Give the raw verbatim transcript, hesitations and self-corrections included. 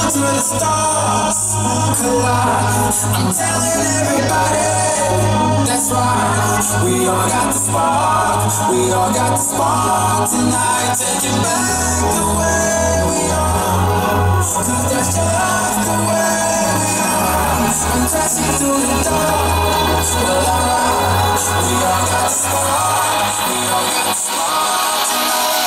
to the stars collide. I'm telling everybody, that's right. We all got the spark, we all got the spark tonight. Taking back the way we are, 'cause that's just the way we are. I'm crashing through the door, well alright. We all got the spark, we all got the spark tonight.